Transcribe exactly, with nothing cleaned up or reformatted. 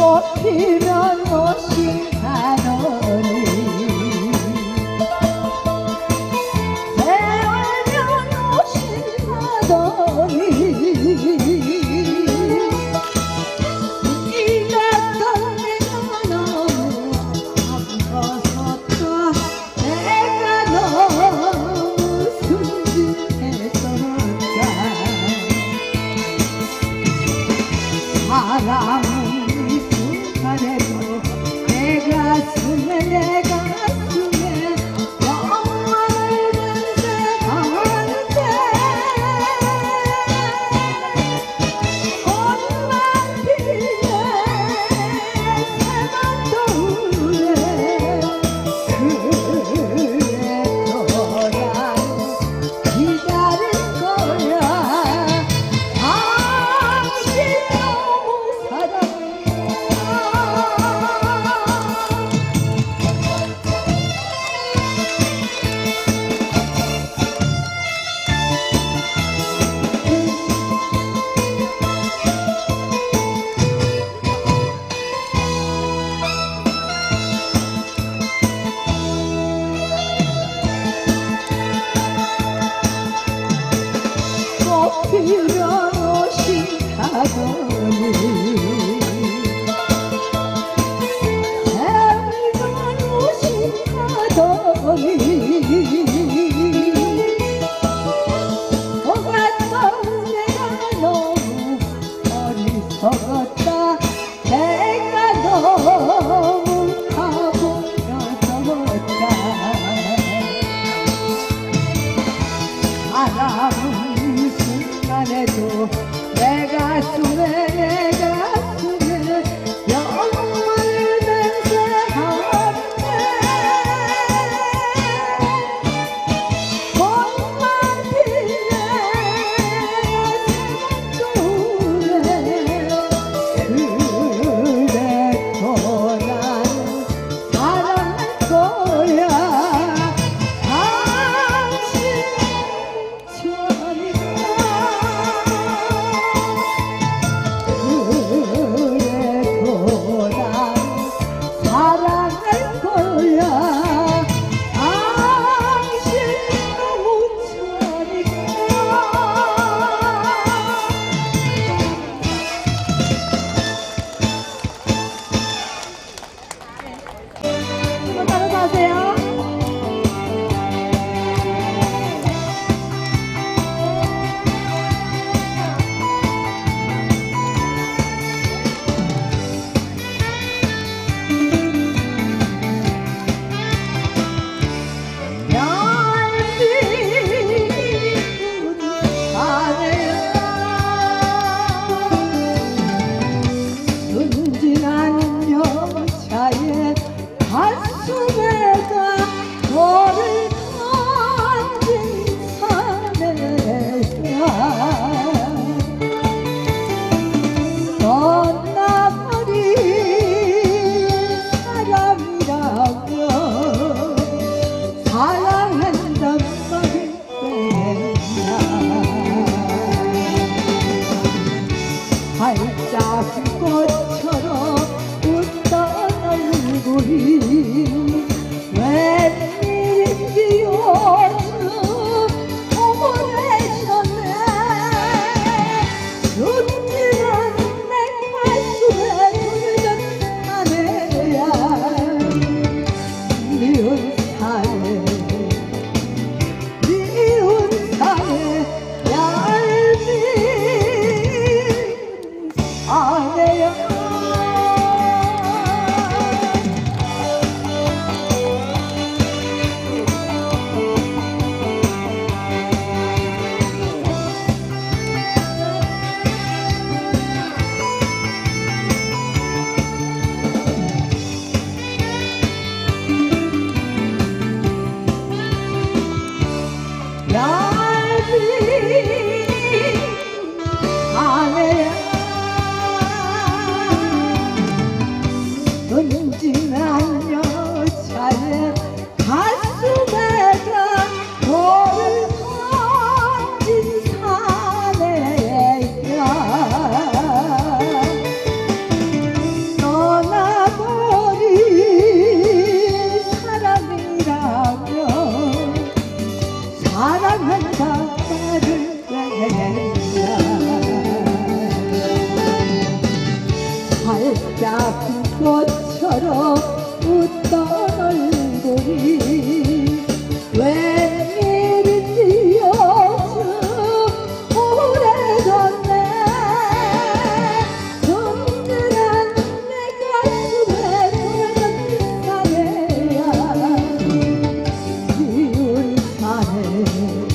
꽃피면 오신다더니 배우면 오신다더니 이랬던 내가 너무 아프었었다. 내가 너무 순진했었다. 사랑은 순간에도 내 가슴에 내 가슴에 영원을 간직하는데 꽃만 피네 새만 떠오르네. 그래도 난 기다릴 거야. 당신 너무 사랑해. 꽃피면 오신다더니 배우면 오신다더니 속았던 내가 너무 어리석었다. 내가 너무 바보였었다. 사랑은 순간에도 내 가슴에 내 가슴에 영원을 맹세하는데 꽃만 피네 새만 떠오르네. 그래도 난 사랑할 거야. 당신 그래도 난 사랑할 거야. 당신 너무 좋아하니까. 수고 따라서 하세요. 순진한 여자의 가슴에다 너를 던진 사내야. 떠나버린 사람이라면 사랑한단 말이 되냐. 발자국꽃처럼 웃던 얼굴이 웬일인지 요즘 오래졌네. 순진한 내 가슴에 물든 아내야. 미운 사내 미운 사내 얄미 아내야. 작은 꽃처럼 웃던 얼굴이 웬일인지 요즘 오래졌네. 성들한 내 가슴에 묻은 사내야, 지운 사내